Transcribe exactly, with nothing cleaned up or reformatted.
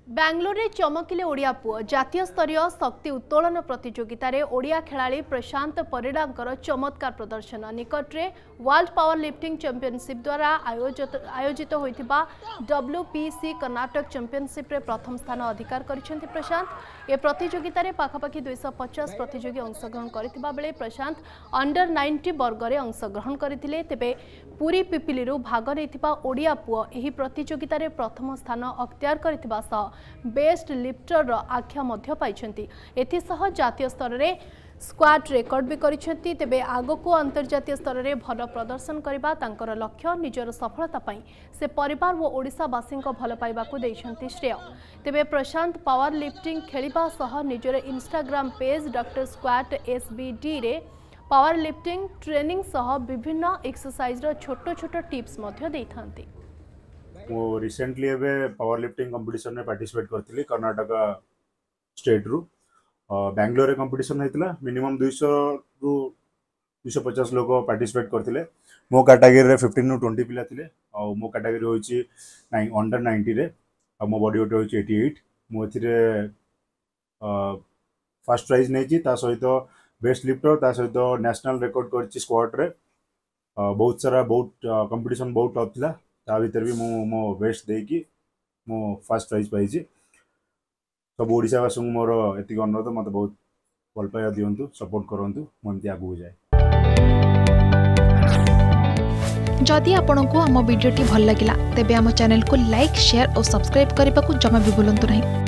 बेंगलोर रे चमकिले ओडिया पुओ जातीय स्तरीय शक्ति उत्तोलन प्रतियोगिता रे ओडिया खेलाड़ी प्रशांत परिडांकर चमत्कार प्रदर्शन निकट रे वर्ल्ड पावर लिफ्टिंग चैंपियनशिप द्वारा आयोजित आयोजित होइतिबा डब्ल्यूपीसी कर्नाटक चैंपियनशिप रे प्रथम स्थान अधिकार करिसेंति प्रशांत। ए प्रतियोगिता रे पाखापाखि दो सौ पचास प्रतियोगी अंशग्रहण करथिबा बेले प्रशांत अंडर नब्बे वर्ग रे अंशग्रहण करथिले। तेबे पूरी पिपिलिरु भाग नैथिबा ओडिया पुओ एही प्रतियोगिता रे प्रथम स्थान अख्तियार करथिबा सह बेस्ट लिफ्टर आख्या मध्य पाइछंती। एथिसह जातीय स्तर रे स्क्वाड रेकर्ड भी करिसेंती। तेबे आगको अंतर्जातीय स्तर रे भल प्रदर्शन करबा तांकर लक्ष्य। निजर सफलता पई से परिवार व ओडिसावासी भल पाइबाकू दैछंती श्रेय। तेबे प्रशांत पावर लिफ्टिंग खेलिबा सह निजर Instagram page doctor squad SBD रे पावर लिफ्टिंग ट्रेनिंग सह विभिन्न एक्सरसाइज रो छोटो छोटो टिप्स मध्य दैथांती। वो रिसेंटली एबे पावर लिफ्टिंग कंपटीशन में पार्टिसिपेट करथिली कर्नाटक स्टेट रु बेंगलोर कंपटीशन हेतिला। मिनिमम दो सौ रु दो सौ पचास लोग पार्टिसिपेट करथिले। मो कैटेगरी रे पंद्रह रु बीस पिला थिले और मो कैटेगरी होची अंडर नब्बे रे और मो बॉडी वेट होची अठासी। मो एथिरे फर्स्ट प्राइज नेची ता सहित बेस्ट लिफ्टर ता सहित नेशनल रिकॉर्ड करची स्क्वाड रे। बहुत सारा बहुत कंपटीशन बहुत टफ थिला। ता भीतर भी मो मो बेस्ट देकी मो फर्स्ट प्राइज पाइछि। सब ओडिसावासी मोर एतिक अनुरोध मत बहुत भल पाइबा दियंतु सपोर्ट करंतु मन्ति आगु जाय। जदि आपंक आम भिडी भल लगा तेब आम चैनल को लाइक शेयर और सब्सक्राइब करने को जमा भी भूलु नहीं।